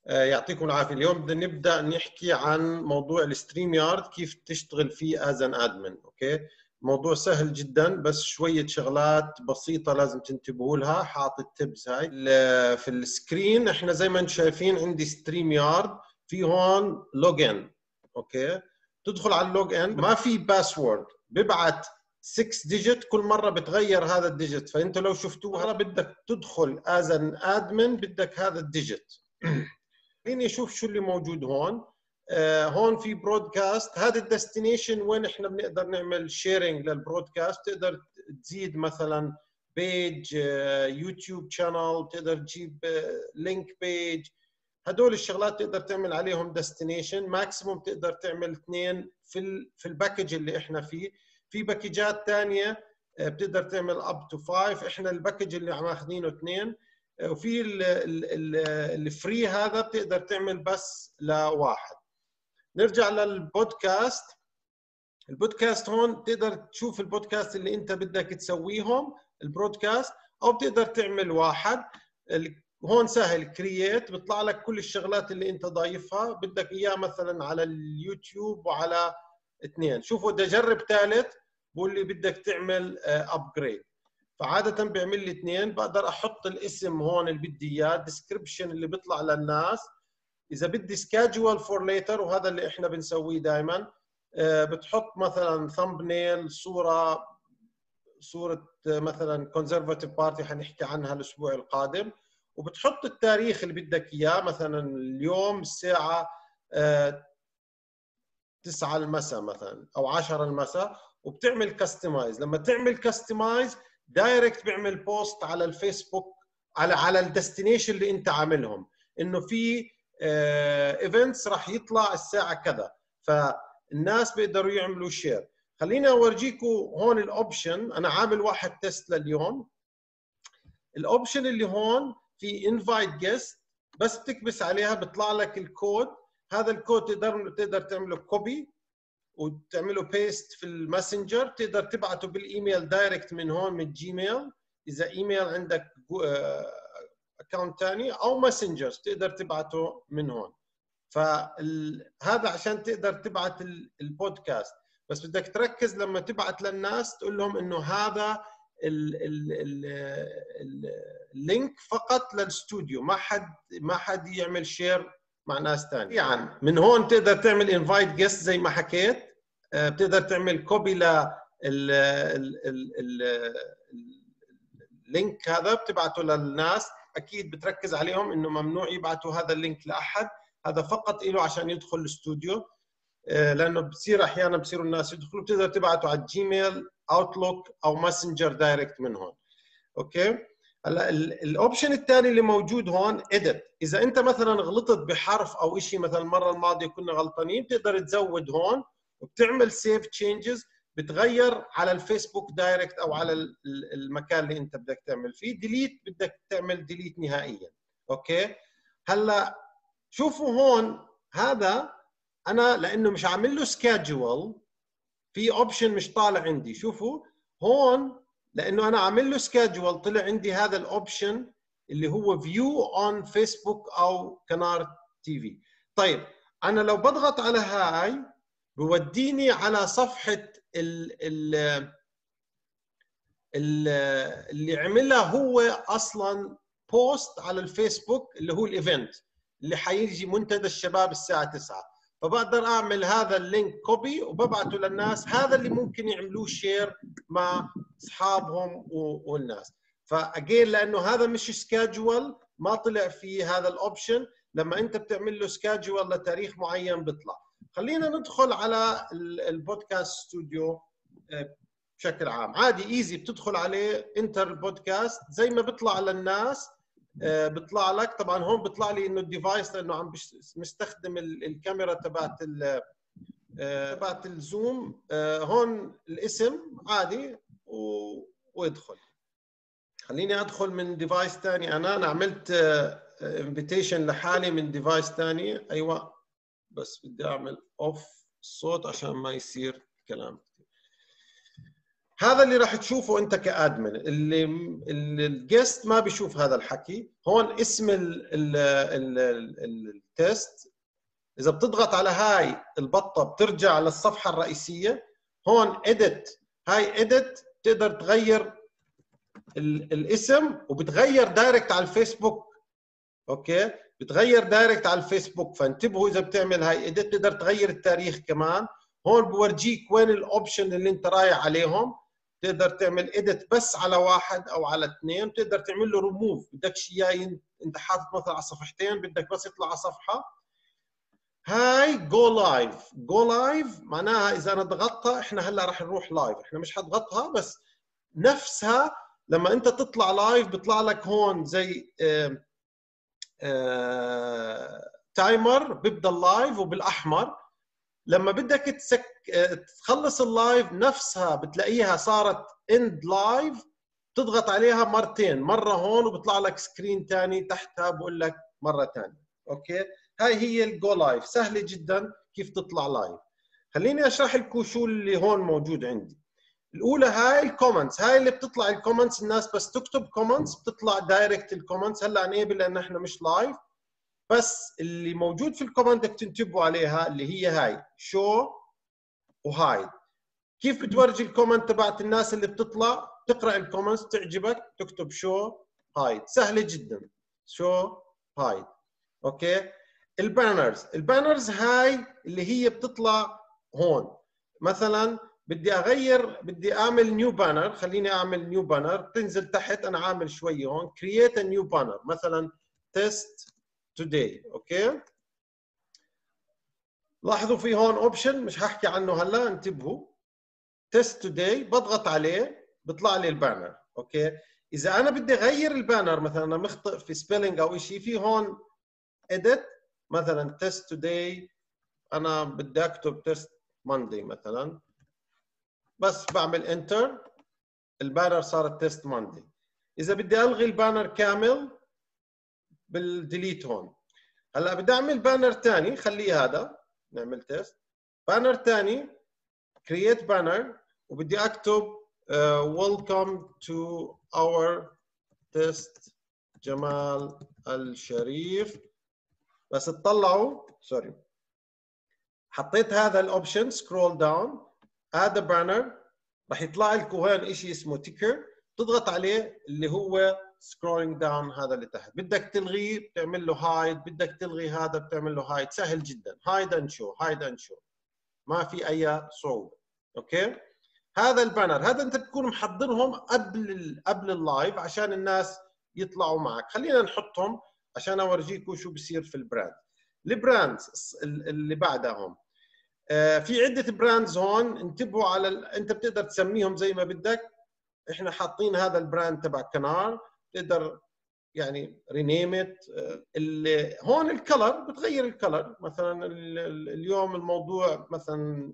يعطيكم العافية. اليوم بدنا نبدأ نحكي عن موضوع الستريم يارد، كيف تشتغل فيه از ان ادمن. اوكي، موضوع سهل جدا، بس شوية شغلات بسيطة لازم تنتبهوا لها. حاط التبس هاي في السكرين. احنا زي ما انتم شايفين عندي ستريم يارد، في هون لوجن. اوكي، تدخل على اللوجن، ما في باسورد، ببعت 6 ديجيت، كل مرة بتغير هذا الديجيت. فانت لو شفتوها بدك تدخل از ان ادمن بدك هذا الديجيت. خليني اشوف شو اللي موجود هون. هون في برودكاست، هذا الديستنيشن وين احنا بنقدر نعمل شيرنج للبرودكاست. تقدر تزيد مثلا بيج، يوتيوب شانل، تقدر تجيب لينك بيج. هدول الشغلات تقدر تعمل عليهم ديستنيشن. ماكسيموم تقدر تعمل 2 في الباكج اللي احنا فيه. في باكجات ثانيه بتقدر تعمل اب تو 5. احنا الباكج اللي عم اخذينه 2. وفي الفري هذا بتقدر تعمل بس لواحد. نرجع للبودكاست. البودكاست هون تقدر تشوف البودكاست اللي انت بدك تسويهم البرودكاست، او بتقدر تعمل واحد. هون سهل كرييت، بيطلع لك كل الشغلات اللي انت ضايفها بدك اياه، مثلا على اليوتيوب وعلى 2. شوفوا بدي اجرب ثالث، بقول لي بدك تعمل ابجريد، فعادة بيعمل لي 2. بقدر احط الاسم هون اللي بدي اياه، الديسكربشن اللي بيطلع للناس. اذا بدي سكادجول فور ليتر، وهذا اللي احنا بنسويه دائما، بتحط مثلا ثامبنيل، صورة مثلا كونزرفاتيف بارتي حنحكي عنها الاسبوع القادم، وبتحط التاريخ اللي بدك اياه، مثلا اليوم الساعة 9 المساء مثلا او 10 المساء، وبتعمل كاستمايز. لما تعمل كاستمايز دايركت بيعمل بوست على الفيسبوك على الديستنيشن اللي انت عاملهم، انه في ايفنتس راح يطلع الساعه كذا، فالناس بيقدروا يعملوا شير. خليني اورجيكم هون الاوبشن. انا عامل واحد تيست لليوم. الاوبشن اللي هون في انفايت جيست، بس تكبس عليها بيطلع لك الكود. هذا الكود تقدر تعمله كوبي وتعمله بيست في الماسنجر. تقدر تبعته بالايميل دايركت من هون من جيميل، اذا ايميل عندك اكونت ثاني، او ماسنجر تقدر تبعته من هون. فهذا عشان تقدر تبعت البودكاست. بس بدك تركز لما تبعت للناس تقول لهم انه هذا اللينك فقط للاستوديو، ما حد يعمل شير مع ناس ثانيه. يعني من هون تقدر تعمل انفايت جيست زي ما حكيت. بتقدر تعمل كوبي اللينك هذا بتبعته للناس. اكيد بتركز عليهم انه ممنوع يبعتوا هذا اللينك لاحد، هذا فقط له عشان يدخل الاستوديو، لانه بصير احيانا بصيروا الناس يدخلوا. بتقدر تبعته على الجيميل، اوتلوك، او ماسنجر دايركت من هون. اوكي، هلا الاوبشن الثاني اللي موجود هون اديت. اذا انت مثلا غلطت بحرف او شيء، مثلا المره الماضيه كنا غلطانين، بتقدر تزود هون وبتعمل سيف تشينجز، بتغير على الفيسبوك دايركت او على المكان اللي انت بدك تعمل فيه. ديليت بدك تعمل ديليت نهائيا. اوكي، هلا شوفوا هون، هذا انا لانه مش عامل له سكادجول، في اوبشن مش طالع عندي. شوفوا هون، لانه انا عامل له سكادجول طلع عندي هذا الاوبشن اللي هو فيو اون فيسبوك او قناه تي في. طيب انا لو بضغط على هاي بوديني على صفحه اللي عملها هو اصلا بوست على الفيسبوك، اللي هو الايفنت اللي حيجي منتدى الشباب الساعه 9. فبقدر اعمل هذا اللينك كوبي وببعته للناس. هذا اللي ممكن يعملوه شير مع اصحابهم والناس. فاجين لانه هذا مش سكادجول، ما طلع فيه هذا الاوبشن. لما انت بتعمل له سكادجول لتاريخ معين بيطلع. خلينا ندخل على البودكاست ستوديو بشكل عام. عادي ايزي، بتدخل عليه انتر البودكاست زي ما بيطلع للناس. بيطلع لك طبعا هون بيطلع لي انه الديفايس، لانه عم مستخدم الكاميرا تبعت الزوم. هون الاسم عادي وادخل. خليني ادخل من ديفايس ثاني. انا عملت انفيتيشن لحالي من ديفايس ثاني. ايوه، بس بدي اعمل اوف الصوت عشان ما يصير كلام. هذا اللي راح تشوفه انت كادمن. اللي الجيست ما بيشوف هذا الحكي. هون اسم التست، اذا بتضغط على هاي البطه بترجع للصفحه الرئيسيه. هون اديت، هاي اديت تقدر تغير الاسم وبتغير دايركت على الفيسبوك. اوكي، بتغير دايركت على الفيسبوك، فانتبهوا اذا بتعمل هاي اديت تقدر تغير التاريخ كمان. هون بورجيك وين الاوبشن اللي انت رايح عليهم. تقدر تعمل اديت بس على واحد او على اثنين، تقدر تعمل له ريموف، بدكش اياه انت حاطط مثلا على صفحتين بدك بس يطلع على صفحه. هاي جو لايف. جو لايف معناها اذا انا ضغطتها احنا هلا راح نروح لايف، احنا مش حضغطها بس نفسها لما انت تطلع لايف بيطلع لك هون زي تايمر بيبدا اللايف وبالاحمر. لما بدك تخلص اللايف نفسها بتلاقيها صارت اند لايف، تضغط عليها مرتين، مره هون وبيطلع لك سكرين ثاني تحتها بقول لك مره ثانيه. اوكي، هاي هي الجو لايف، سهله جدا كيف تطلع لايف. خليني اشرح لكم شو اللي هون موجود عندي. الاولى هاي الكومنتس، هاي اللي بتطلع الكومنتس، الناس بس تكتب كومنتس بتطلع دايركت الكومنتس. هلا انيبل لان احنا مش لايف، بس اللي موجود في الكومنت بدك تنتبهوا عليها اللي هي هاي شو وهايد. كيف بتورجي الكومنت تبعت الناس اللي بتطلع؟ تقرا الكومنتس تعجبك تكتب شو هايد، سهله جدا. شو هايد. اوكي. البانرز، البانرز هاي اللي هي بتطلع هون. مثلا بدي اغير، بدي اعمل نيو بانر، خليني اعمل نيو بانر. تنزل تحت، انا عامل شويه هون كرييت ا نيو بانر، مثلا تيست توداي. اوكي، لاحظوا في هون اوبشن مش هحكي عنه هلا، انتبهوا. تيست توداي بضغط عليه بيطلع لي البانر. اوكي، اذا انا بدي اغير البانر، مثلا انا مخطئ في سبيلينج او شيء، في هون اديت، مثلا تيست توداي، انا بدي اكتب تيست ماندي مثلا، بس بعمل انتر البانر صارت تيست ماندي. اذا بدي الغي البانر كامل بالديليت هون. هلا بدي اعمل بانر ثاني، خليه هذا، نعمل تيست بانر ثاني، create banner، وبدي اكتب welcome to our test جمال الشريف. بس تطلعوا سوري، حطيت هذا الاوبشن سكرول داون اد بانر، راح يطلع لكم هون شيء اسمه تيكر، تضغط عليه اللي هو سكرولينج داون، هذا اللي تحت. بدك تلغيه بتعمل له هايد، بدك تلغي هذا بتعمل له هايد، سهل جدا. هايد اند شو، هايد اند شو، ما في اي صعوبه. اوكي، هذا البانر، هذا انت بتكون محضرهم قبل اللايف عشان الناس يطلعوا معك. خلينا نحطهم عشان اورجيكم شو بصير في البراند. البراندز اللي بعدهم، في عده براندز هون، انتبهوا على انت بتقدر تسميهم زي ما بدك. احنا حاطين هذا البراند تبع كنار، تقدر يعني رينيمت. هون الكلر بتغير الكلر، مثلا اليوم الموضوع مثلا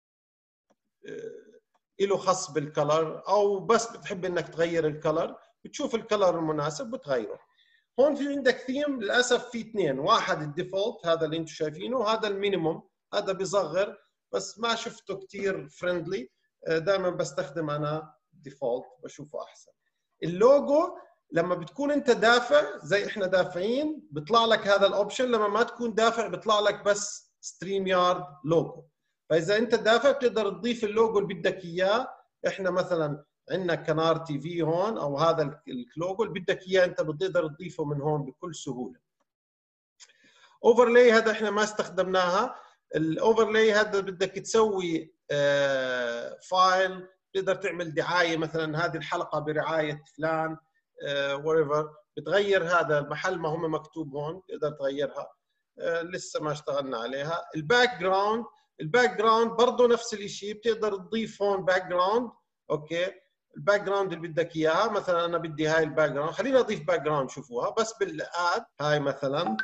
له خص بالكلر، او بس بتحب انك تغير الكلر، بتشوف الكلر المناسب بتغيره. هون في عندك ثيم، للاسف في اثنين، واحد الديفولت هذا اللي انتم شايفينه، وهذا المينيموم، هذا بيصغر بس ما شفته كثير فريندلي. دائما بستخدم انا ديفولت بشوفه احسن. اللوجو لما بتكون انت دافع زي احنا دافعين بيطلع لك هذا الاوبشن، لما ما تكون دافع بيطلع لك بس ستريم يارد لوجو. فاذا انت دافع بتقدر تضيف اللوجو اللي بدك اياه. احنا مثلا عندنا كنار تي في هون، او هذا اللوجو اللي بدك اياه انت بتقدر تضيفه من هون بكل سهوله. اوفرلاي هذا احنا ما استخدمناها. الاوفرلاي هذا بدك تسوي فايل، تقدر تعمل دعايه، مثلا هذه الحلقه برعايه فلان whatever، بتغير هذا المحل ما هم مكتوب هون تقدر تغيرها. لسه ما اشتغلنا عليها. الباك جراوند، الباك جراوند برضه نفس الشيء، بتقدر تضيف هون باك جراوند. اوكي، الباك جراوند اللي بدك اياها، مثلا انا بدي هاي الباك جراوند، خلينا اضيف باك جراوند شوفوها بس بالاد هاي مثلا.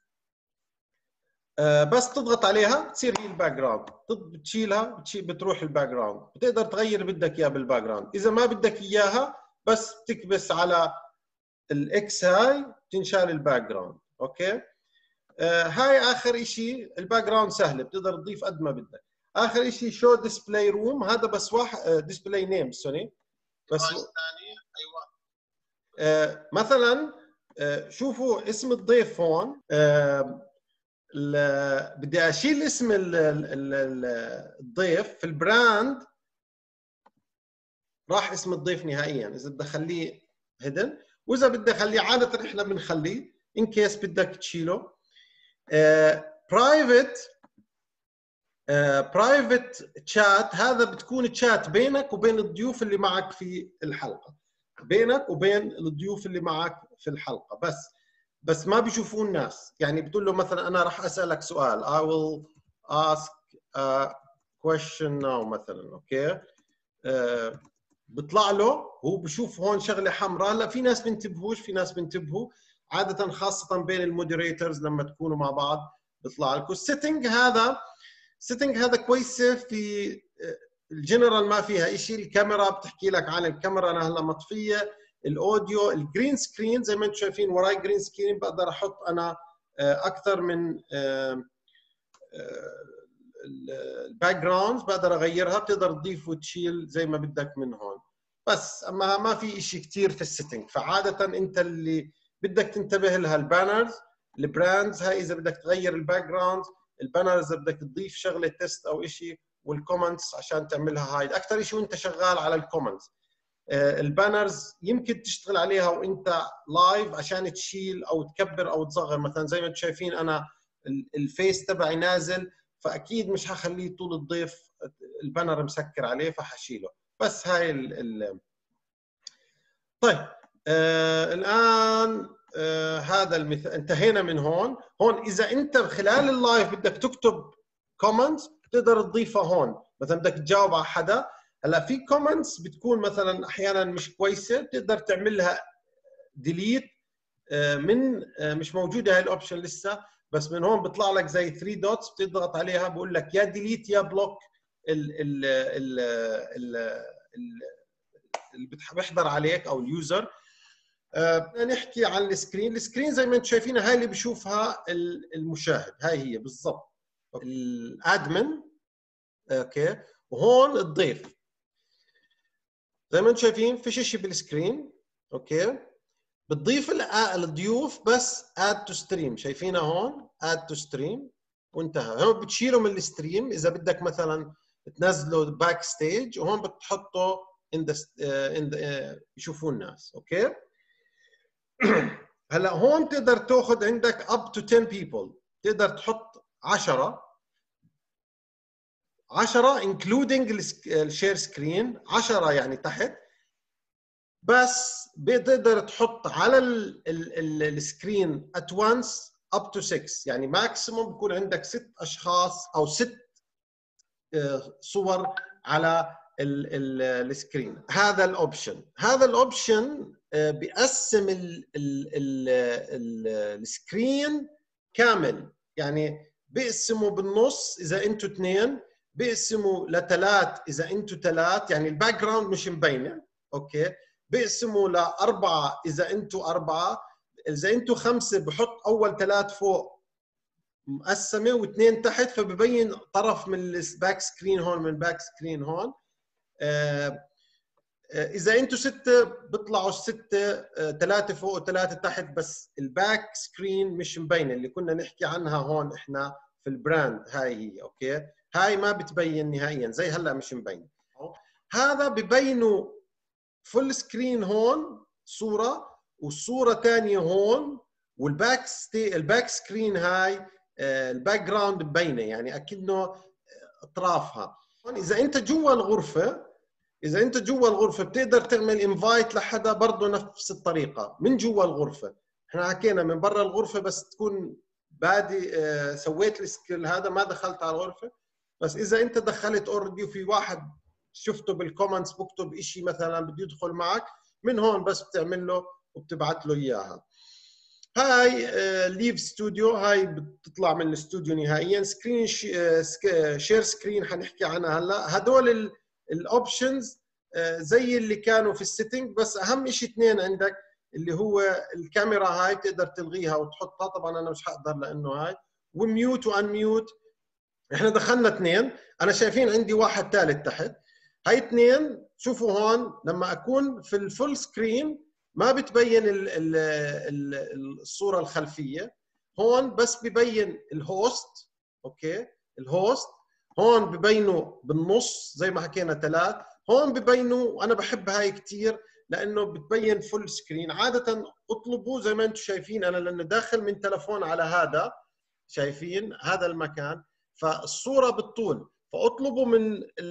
بس تضغط عليها تصير هي الباك جراوند، بتشيلها بتروح الباك جراوند، بتقدر تغير بدك اياه بالباك جراوند. اذا ما بدك اياها بس بتكبس على الاكس هاي بتنشال الباك جراوند. اوكي، هاي اخر شيء. الباك جراوند سهله، بتقدر تضيف قد ما بدك. اخر شيء شو ديسبلاي روم، هذا بس واحد ديسبلاي نيم سوري بس الثاني ايوه. مثلا شوفوا اسم الضيف هون، بدي اشيل اسم الضيف في البراند، راح اسم الضيف نهائيا اذا بدي اخليه هيدن، واذا بدي اخليه عاده احنا بنخليه ان كيس بدك تشيله. برايفت تشات، هذا بتكون تشات بينك وبين الضيوف اللي معك في الحلقه، بينك وبين الضيوف اللي معك في الحلقه بس ما بيشوفوه الناس. يعني بتقول له مثلا انا راح اسالك سؤال I will ask a question now مثلا، اوكي بيطلع له هو بشوف هون شغله حمراء. هلا في ناس بينتبهوش، في ناس بينتبهوا عاده، خاصه بين المودريتورز لما تكونوا مع بعض بيطلع لكم السيتنج هذا. السيتنج هذا كويسه في الجنرال، ما فيها شيء. الكاميرا بتحكي لك عن الكاميرا، انا هلا مطفيه. الاوديو، الجرين سكرين زي ما انتم شايفين وراي جرين سكرين، بقدر احط انا اكثر من الباك جراوند، بقدر اغيرها، بتقدر تضيف وتشيل زي ما بدك من هون. بس اما ما في شيء كثير في السيتنج. فعاده انت اللي بدك تنتبه لها البانرز، البراندز هاي اذا بدك تغير الباك جراوند، البانرز اذا بدك تضيف شغله تيست او شيء، والكومنتس عشان تعملها هايد. اكثر شيء وانت شغال على الكومنتس. البانرز يمكن تشتغل عليها وانت لايف عشان تشيل او تكبر او تصغر. مثلا زي ما انتم شايفين انا الفيس تبعي نازل، فاكيد مش هخليه طول الضيف البانر مسكر عليه، فحشيله. بس هاي طيب الان هذا المثال انتهينا من هون. اذا انت خلال اللايف بدك تكتب كومنتس بتقدر تضيفها هون. مثلا بدك تجاوب على حدا، هلا في كومنتس بتكون مثلا احيانا مش كويسه، بتقدر تعمل لها ديليت من مش موجوده هاي الاوبشن لسه، بس من هون بيطلع لك زي 3 دوتس، بتضغط عليها بقول لك يا ديليت يا بلوك اللي بيحضر عليك او اليوزر. بدنا نحكي عن السكرين. السكرين زي ما انتم شايفينها هاي اللي بشوفها المشاهد، هاي هي بالضبط الادمن، اوكي. وهون الضيف زي ما انتم شايفين فيش شيء بالسكرين، اوكي. بتضيف الضيوف بس اد تو ستريم، شايفينها هون اد تو ستريم وانتهى. هون بتشيله من الستريم اذا بدك مثلا تنزله باك ستيج، وهون بتحطه يشوفوه الناس، اوكي. هلا هون تقدر تاخذ عندك up to 10 people، تقدر تحط 10 including الشير سكرين، 10 يعني تحت. بس بتقدر تحط على السكرين at once up to 6، يعني ماكسيموم بكون عندك 6 اشخاص او 6 صور على السكرين. هذا الاوبشن بيقسم السكرين كامل، يعني بيقسموا بالنص اذا انتوا 2، بيقسموا لثلاث اذا انتوا 3، يعني الباك جراوند مش مبينه، اوكي. بيقسموا ل4 اذا انتوا 4، اذا انتوا 5 بحط اول 3 فوق مقسمه واثنين تحت، فببين طرف من الباك سكرين هون من الباك سكرين هون. اذا انتوا 6 بيطلعوا 6 3 فوق و3 تحت، بس الباك سكرين مش مبينه اللي كنا نحكي عنها هون احنا في البراند. هاي هي، اوكي. هاي ما بتبين نهائيا، زي هلا مش مبين. هذا ببينوا فول سكرين هون صوره، والصوره ثانيه هون، الباك سكرين هاي الباك جراوند مبينه، يعني اكنه اطرافها. اذا انت جوا الغرفه بتقدر تعمل انفايت لحدا برضه نفس الطريقه من جوا الغرفه. احنا حكينا من برا الغرفه بس تكون بادي سويت السكيل هذا ما دخلت على الغرفه. بس اذا انت دخلت اوريدي وفي واحد شفته بالكومنتس بكتب شيء مثلا بده يدخل معك، من هون بس بتعمل له وبتبعت له اياها. هاي ليف ستوديو، هاي بتطلع من الاستوديو نهائيا. سكرين شير سكرين حنحكي عنها هلا. هدول الاوبشنز زي اللي كانوا في السيتنج، بس اهم شيء 2 عندك، اللي هو الكاميرا هاي بتقدر تلغيها وتحطها، طبعا انا مش حقدر لانه هاي، وميوت وان ميوت احنا دخلنا اثنين، انا شايفين عندي واحد ثالث تحت. هاي اثنين، شوفوا هون لما اكون في الفول سكرين ما بتبين الصورة الخلفية، هون بس ببين الهوست. اوكي، الهوست هون ببينوا بالنص زي ما حكينا ثلاث، هون ببينوا. انا بحب هاي كثير لانه بتبين فول سكرين. عادة اطلبوا زي ما انتم شايفين، انا لانه داخل من تلفون على هذا، شايفين هذا المكان، فالصورة بالطول، فاطلبوا من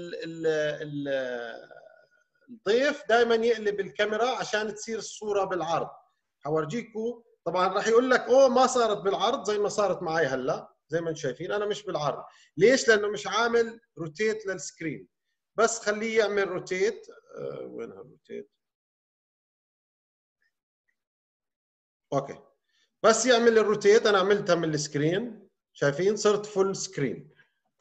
الضيف دائما يقلب الكاميرا عشان تصير الصورة بالعرض. حورجيكم طبعا راح يقول لك اوه ما صارت بالعرض زي ما صارت معي هلا، زي ما انتم شايفين انا مش بالعرض. ليش؟ لانه مش عامل روتيت للسكرين. بس خليه يعمل روتيت. وين هالروتيت؟ اوكي، بس يعمل الروتيت. انا عملتها من السكرين، شايفين صرت فول سكرين.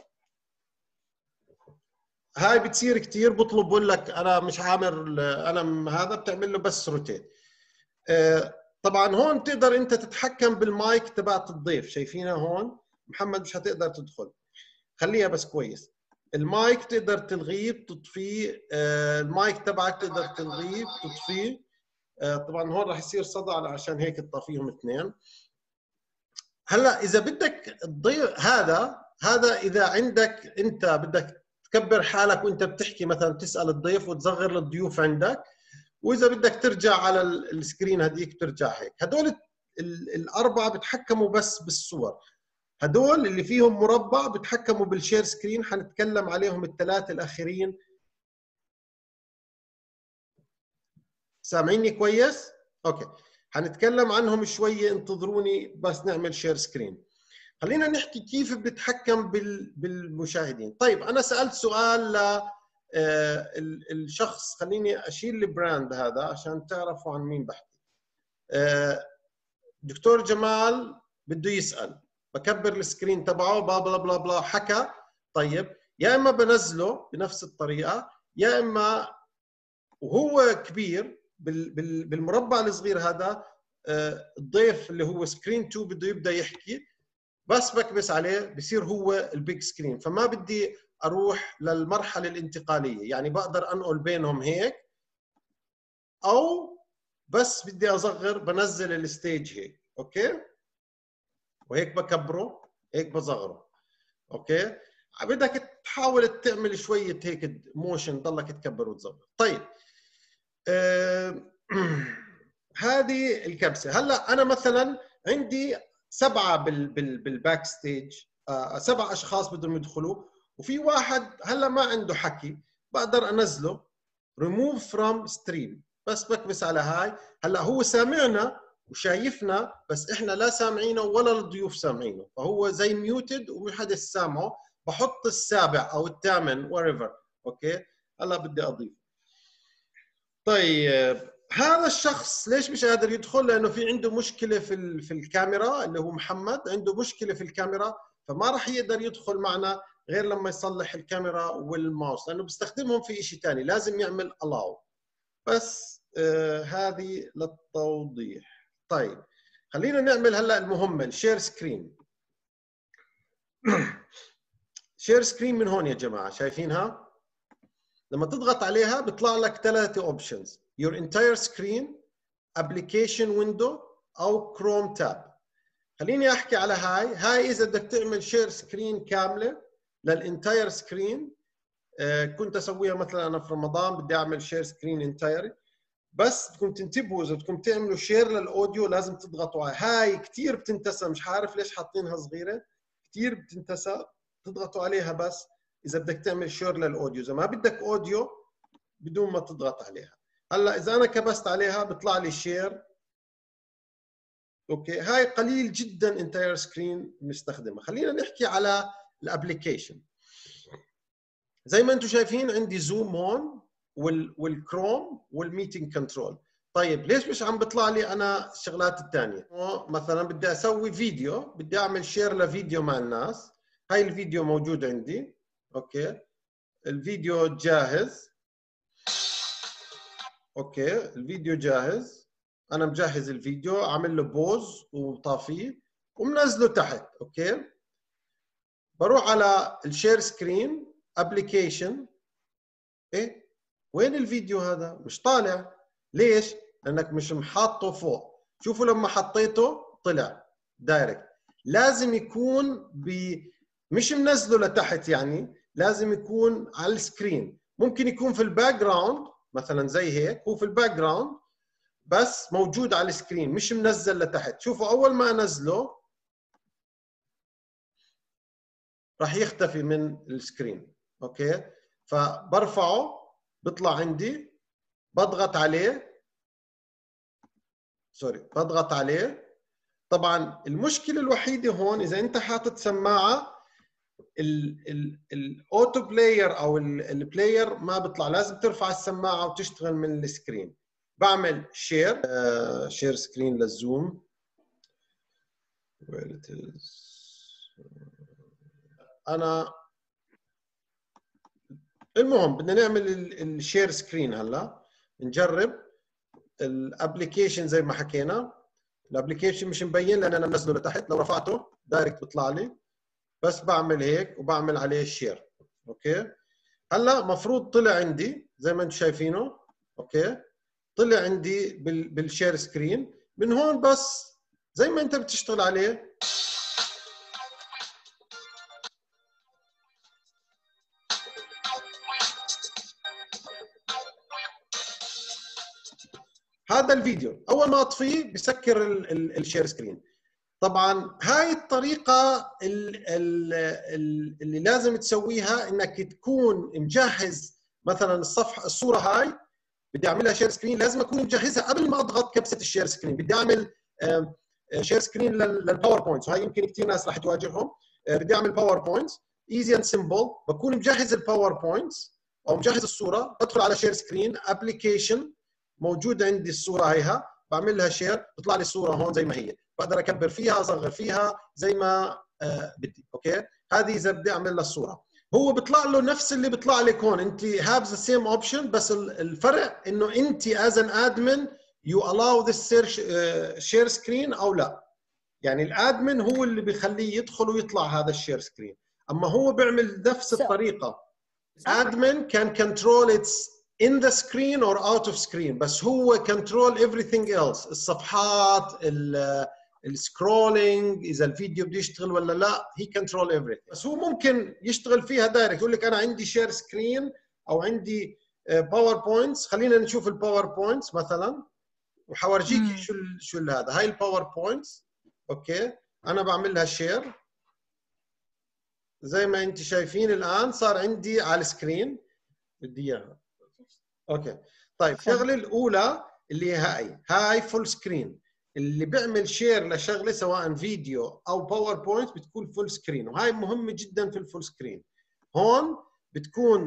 هاي بتصير كثير، بطلب بقول لك انا مش عامل، انا هذا بتعمل له بس روتيت. طبعا هون تقدر انت تتحكم بالمايك تبعت الضيف، شايفينها هون. محمد مش هتقدر تدخل، خليها بس كويس. المايك تقدر تلغيه بتطفيه، المايك تبعك تقدر تلغيه بتطفيه. طبعا هون راح يصير صدى عشان هيك تطفيهم اثنين. هلا اذا بدك الضيف هذا اذا عندك انت بدك تكبر حالك وانت بتحكي مثلا، تسال الضيف وتصغر الضيوف عندك، واذا بدك ترجع على السكرين هذيك ترجع هيك. هدول الاربعه بتحكموا بس بالصور. هدول اللي فيهم مربع بتحكموا بالشير سكرين، حنتكلم عليهم الثلاثه الاخيرين. سامعيني كويس؟ اوكي، حنتكلم عنهم شويه، انتظروني بس نعمل شير سكرين. خلينا نحكي كيف بنتحكم بالمشاهدين. طيب انا سالت سؤال ل الشخص، خليني اشيل البراند هذا عشان تعرفوا عن مين بحكي. دكتور جمال بده يسال، بكبر السكرين تبعه بلا بلا بلا بلا حكى. طيب يا اما بنزله بنفس الطريقه، يا اما وهو كبير بالمربع الصغير هذا، الضيف اللي هو سكرين 2 بده يبدا يحكي، بس بكبس عليه بصير هو البيج سكرين. فما بدي اروح للمرحله الانتقاليه، يعني بقدر انقل بينهم هيك، او بس بدي اصغر بنزل الستيج هيك. اوكي، وهيك بكبره، هيك بصغره. اوكي، بدك تحاول تعمل شويه هيك موشن، ضلك تكبر وتصغر. طيب هذه الكبسه. هلا انا مثلا عندي 7 بالباك ستيج، 7 اشخاص بدهم يدخلوا، وفي واحد هلا ما عنده حكي، بقدر انزله ريموف فروم ستريم. بس بكبس على هاي. هلا هو سامعنا وشايفنا، بس احنا لا سامعينه ولا الضيوف سامعينه، فهو زي ميوتد ومش حدا سامعه. بحط السابع او الثامن whatever. اوكي، هلا بدي اضيف. طيب هذا الشخص ليش مش قادر يدخل؟ لانه في عنده مشكله في الكاميرا، اللي هو محمد عنده مشكله في الكاميرا، فما راح يقدر يدخل معنا غير لما يصلح الكاميرا والماوس، لانه بيستخدمهم في شيء ثاني، لازم يعمل allow. بس هذه للتوضيح. طيب خلينا نعمل هلا المهمه، الشير سكرين. شير سكرين من هون يا جماعه، شايفينها؟ لما تضغط عليها بيطلع لك 3 اوبشنز: your entire screen, application window او كروم تاب. خليني احكي على هاي اذا بدك تعمل شير سكرين كامله للانتاير سكرين. كنت اسويها مثلا انا في رمضان بدي اعمل شير سكرين انتاير، بس بدكم تنتبهوا اذا بدكم تعملوا شير للاوديو لازم تضغطوا على هاي. كثير بتنتسى، مش عارف ليش حاطينها صغيره، كثير بتنتسى. تضغطوا عليها بس اذا بدك تعمل شير للاوديو، اذا ما بدك اوديو بدون ما تضغط عليها. هلا اذا انا كبست عليها بيطلع لي شير. اوكي، هاي قليل جدا انتاير سكرين بنستخدمها. خلينا نحكي على الابلكيشن. زي ما انتم شايفين عندي زوم هون والكروم والميتنج كنترول. طيب ليش مش عم بيطلع لي انا الشغلات الثانيه؟ مثلا بدي اسوي فيديو، بدي اعمل شير لفيديو مع الناس. هاي الفيديو موجود عندي. اوكي، الفيديو جاهز. اوكي الفيديو جاهز، انا مجهز الفيديو، عامل له بوز وطافيه ومنزله تحت. اوكي، بروح على الشير سكرين ابلكيشن. ايه وين الفيديو هذا؟ مش طالع. ليش؟ لانك مش محاطه فوق. شوفوا لما حطيته طلع دايركت. لازم يكون مش منزله لتحت، يعني لازم يكون على السكرين. ممكن يكون في الباك جراوند مثلا زي هيك، هو في الباك جراوند بس موجود على السكرين مش منزل لتحت. شوفوا اول ما انزله راح يختفي من السكرين. اوكي، فبرفعه بيطلع عندي، بضغط عليه، سوري بضغط عليه. طبعا المشكله الوحيده هون اذا انت حاطط سماعه الاوتو بلاير او البلاير ما بيطلع، لازم ترفع السماعه وتشتغل من السكرين. بعمل شير سكرين للزوم. انا المهم بدنا نعمل الشير سكرين. هلا نجرب الابلكيشن زي ما حكينا. الابلكيشن مش مبين لان انا منزله لتحت، لو رفعته دايركت بيطلع لي، بس بعمل هيك وبعمل عليه شير. اوكي، هلا مفروض طلع عندي زي ما انتم شايفينه. اوكي، طلع عندي بالشير سكرين. من هون بس زي ما انت بتشتغل عليه هذا الفيديو اول ما اطفيه بسكر الشير سكرين. طبعا هاي الطريقه اللي لازم تسويها، انك تكون مجهز مثلا الصوره هاي بدي اعملها شير سكرين، لازم اكون مجهزها قبل ما اضغط كبسه الشير سكرين. بدي اعمل شير سكرين للباوربوينت، وهي يمكن كثير ناس راح تواجههم. بدي اعمل باوربوينت ايزي اند سمبل، بكون مجهز الباوربوينت او مجهز الصوره، بدخل على شير سكرين ابلكيشن، موجود عندي الصوره هيها، بعمل لها شير، بتطلع لي الصوره هون زي ما هي، بقدر اكبر فيها اصغر فيها زي ما بدي. اوكي، هذه اذا بدي اعمل لها الصوره. هو بيطلع له نفس اللي بيطلع لك هون، انت هاف ذا سيم اوبشن، بس الفرق انه انت از ان ادمن يو الاو ذس شير سكرين او لا. يعني الادمن هو اللي بيخليه يدخل ويطلع هذا الشير سكرين، اما هو بيعمل نفس الطريقه. admin can control it's in the screen or out of screen، بس هو control everything else، الصفحات، السكرولينج، اذا الفيديو بده يشتغل ولا لا، هي كنترول everything. بس هو ممكن يشتغل فيها دايركت، يقول لك انا عندي شير سكرين او عندي باوربوينتس. خلينا نشوف الباوربوينتس مثلا وحورجيك شو هذا. هاي الباوربوينتس. اوكي، انا بعمل لها شير زي ما انت شايفين الان، صار عندي على السكرين. بدي اياها. اوكي، طيب الشغله الاولى اللي هاي فول سكرين. اللي بيعمل شير لشغله سواء فيديو او باوربوينت بتكون فول سكرين، وهاي مهمه جدا في الفول سكرين. هون بتكون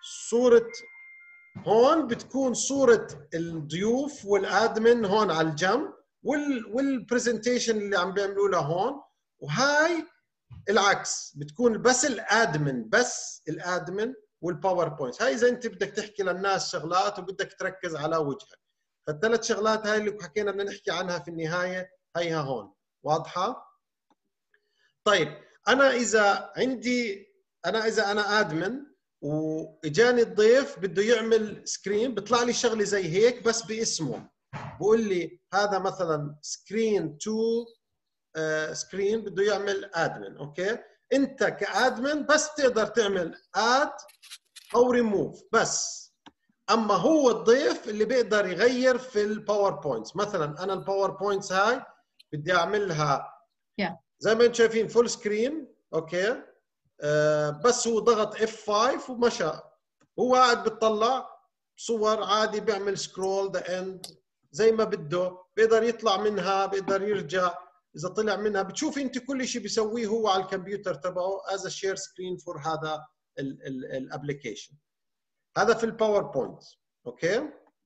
صوره الضيوف والادمن هون على الجنب، والبرزنتيشن اللي عم بيعملوا لها هون. وهاي العكس، بتكون بس الادمن والباوربوينت. هاي اذا انت بدك تحكي للناس شغلات وبدك تركز على وجهك. فالثلاث شغلات هاي اللي حكينا بدنا نحكي عنها في النهايه هيها هون واضحه. طيب انا اذا انا ادمن واجاني الضيف بده يعمل سكرين، بيطلع لي شغله زي هيك بس باسمه، بقول لي هذا مثلا سكرين 2 سكرين بده يعمل ادمن. اوكي، انت كادمن بس تقدر تعمل اد او ريموف بس. اما هو الضيف اللي بيقدر يغير في الباوربوينتس. مثلا انا الباوربوينتس هاي بدي اعملها زي ما انتم شايفين فول سكرين. اوكي، بس هو ضغط F5 ومشى، هو قاعد بتطلع صور عادي، بيعمل سكرول ذا اند زي ما بده، بيقدر يطلع منها، بيقدر يرجع. اذا طلع منها بتشوفي انت كل شيء بيسويه هو على الكمبيوتر تبعه از شير سكرين فور هذا الابلكيشن. هذا في الباوربوينت. اوكي،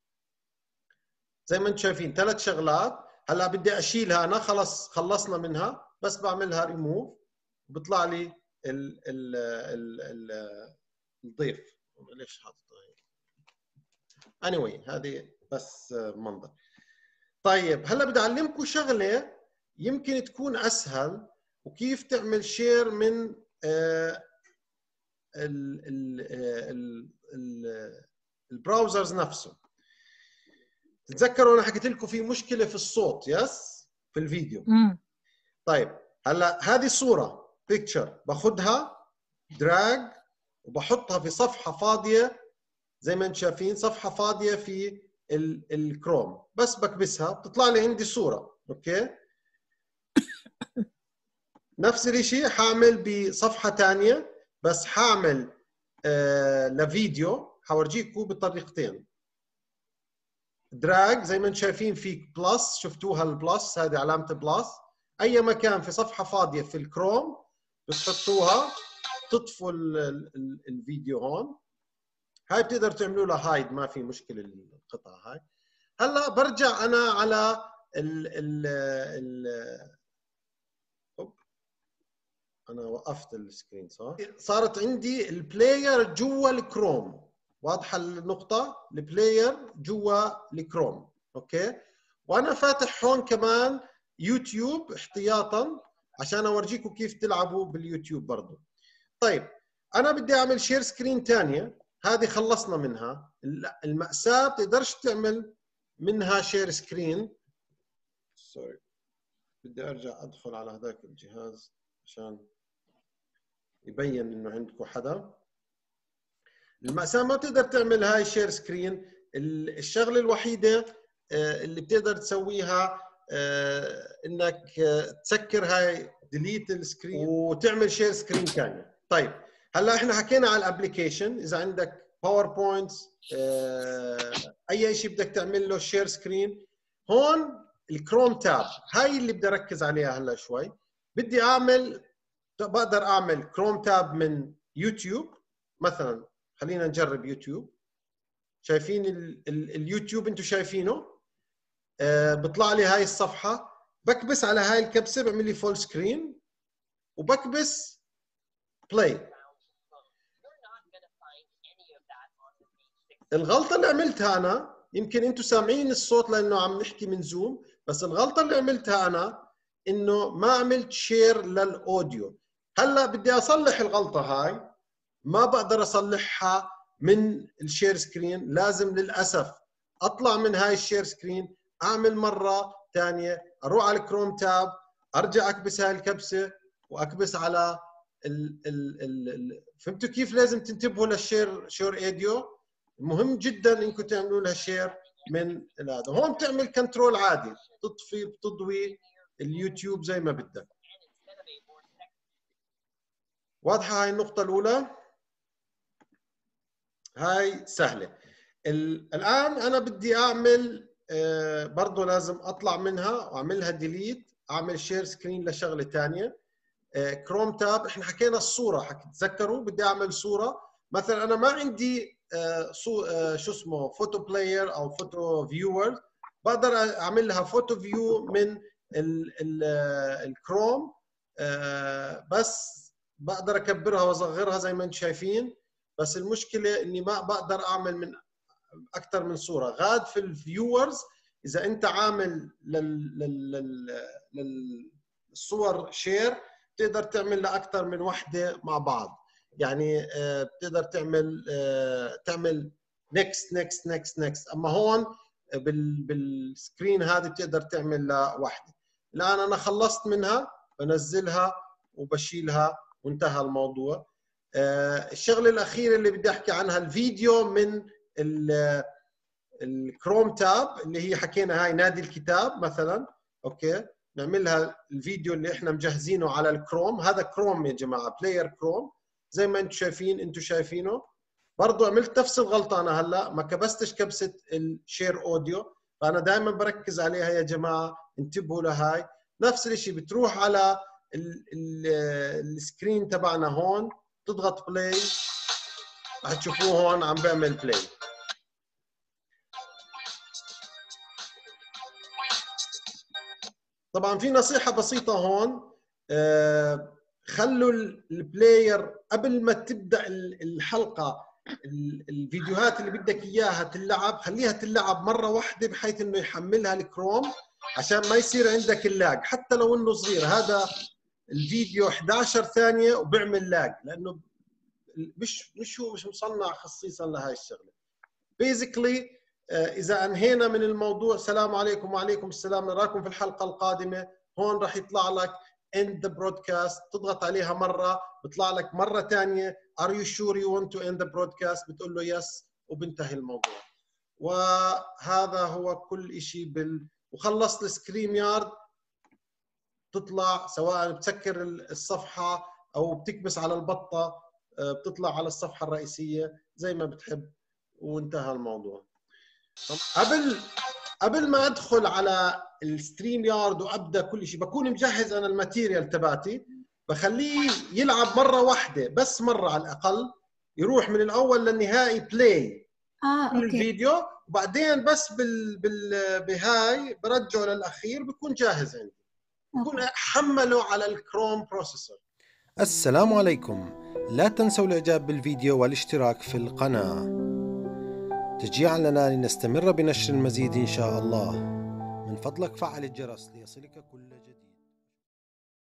زي ما انتم شايفين ثلاث شغلات. هلا بدي اشيلها انا، خلص خلصنا منها، بس بعملها ريموف بيطلع لي الضيف. ليش حاططها هيك؟ anyway هذه بس منظر. طيب هلا بدي اعلمكم شغله يمكن تكون اسهل، وكيف تعمل شير من البراوزرز نفسه. تتذكروا انا حكيت لكم في مشكله في الصوت يس في الفيديو. طيب هلا هذه الصوره بيكتشر باخذها دراج وبحطها في صفحه فاضيه زي ما انتم شايفين، صفحه فاضيه في الكروم، بس بكبسها بتطلع لي عندي صوره. اوكي، نفس الشيء حاعمل بصفحه ثانيه، بس حاعمل لفيديو حورجيكم بطريقتين. دراج زي ما انتم شايفين في بلس، شفتوها البلس هذه علامه بلس، اي مكان في صفحه فاضيه في الكروم بتحطوها، تطفوا الفيديو هون. هاي بتقدر تعملوا لها هايد، ما في مشكله القطعه هاي. هلا برجع انا على انا وقفت السكرين صح؟ صارت عندي البلاير جوا الكروم، واضحه النقطه؟ البلاير جوا الكروم. اوكي، وانا فاتح هون كمان يوتيوب احتياطا عشان اورجيكم كيف تلعبوا باليوتيوب برضه. طيب انا بدي اعمل شير سكرين ثانيه، هذه خلصنا منها. المأساة بتقدرش تعمل منها شير سكرين. سوري، بدي ارجع ادخل على هذاك الجهاز عشان يبين انه عندكم حدا. المأساة ما بتقدر تعمل هاي شير سكرين. الشغله الوحيده اللي بتقدر تسويها انك تسكر هاي ديليت السكرين وتعمل شير سكرين ثانيه. طيب هلا احنا حكينا على الابلكيشن. اذا عندك باوربوينت اي شيء بدك تعمل له شير سكرين، هون الكروم تاب هاي اللي بدي اركز عليها هلا شوي. بدي اعمل، بقدر اعمل كروم تاب من يوتيوب مثلا. خلينا نجرب يوتيوب. شايفين اليوتيوب؟ انتم شايفينه؟ بيطلع لي هاي الصفحه، بكبس على هاي الكبسه بعمل لي فول سكرين وبكبس بلاي. الغلطه اللي عملتها انا، يمكن انتم سامعين الصوت لانه عم نحكي من زوم، بس الغلطه اللي عملتها انا انه ما عملت شير للاوديو. هلا بدي اصلح الغلطه هاي، ما بقدر اصلحها من الشير سكرين، لازم للاسف اطلع من هاي الشير سكرين، اعمل مره ثانيه، اروح على الكروم تاب، ارجع اكبس هاي الكبسه واكبس على فهمتوا كيف لازم تنتبهوا للشير اوديو؟ مهم جدا انكم تعملوا لها شير من هذا. هون بتعمل كنترول عادي، تطفي بتضوي اليوتيوب زي ما بدك. واضحه هاي النقطه الاولى؟ هاي سهله. الان انا بدي اعمل برضه لازم اطلع منها واعملها ديليت، اعمل شير سكرين لشغله ثانيه. كروم تاب احنا حكينا الصوره، تتذكروا بدي اعمل صوره مثلا. انا ما عندي شو اسمه فوتو بلاير او فوتو فيور، بقدر اعمل لها فوتو فيو من الكروم، بس بقدر اكبرها واصغرها زي ما انتم شايفين. بس المشكله اني ما بقدر اعمل من اكثر من صوره. غاد في الفيورز اذا انت عامل للصور شير بتقدر تعمل لاكثر من وحده مع بعض. يعني بتقدر تعمل نكست نكست نكست نكست. اما هون بالسكرين هذه بتقدر تعمل لوحده. الان انا خلصت منها، بنزلها وبشيلها وانتهى الموضوع. الشغله الاخيره اللي بدي احكي عنها، الفيديو من الكروم تاب اللي هي حكينا هاي نادي الكتاب مثلا. اوكي، نعملها الفيديو اللي احنا مجهزينه على الكروم. هذا كروم يا جماعه، بلاير كروم زي ما انتم شايفين. انتم شايفينه برضو عملت نفس الغلطه انا هلا، ما كبستش كبسه الشير اوديو. فانا دائما بركز عليها يا جماعه، انتبهوا لهاي. نفس الشيء بتروح على السكرين تبعنا هون، تضغط بلاي، رح تشوفوه هون عم بعمل بلاي. طبعا في نصيحة بسيطة هون، خلوا البلاير قبل ما تبدأ الحلقة، الفيديوهات اللي بدك اياها تلعب خليها تلعب مرة واحدة بحيث انه يحملها الكروم عشان ما يصير عندك اللاج حتى لو انه صغير. هذا الفيديو 11 ثانيه وبيعمل لاج، لانه مش مصنع خصيصا لهي الشغله. بيزيكلي اذا انهينا من الموضوع، السلام عليكم وعليكم السلام، نراكم في الحلقه القادمه. هون راح يطلع لك end the broadcast، تضغط عليها مره بيطلع لك مره ثانيه are you sure you want to end the broadcast، بتقول له yes وبنتهي الموضوع. وهذا هو كل شيء وخلصت السكرين يارد، تطلع سواء بتسكر الصفحه او بتكبس على البطه، بتطلع على الصفحه الرئيسيه زي ما بتحب، وانتهى الموضوع. قبل ما ادخل على الستريم يارد وابدا كل شيء، بكون مجهز انا الماتيريال تبعتي، بخليه يلعب مره واحده بس، مره على الاقل، يروح من الاول للنهائي بلاي كل الفيديو، وبعدين بس بهاي برجعه للاخير بكون جاهز عندي، بكون حمله على الكروم بروسيسور. السلام عليكم، لا تنسوا الاعجاب بالفيديو والاشتراك في القناة تشجيعا لنا لنستمر بنشر المزيد إن شاء الله. من فضلك فعل الجرس ليصلك كل جديد.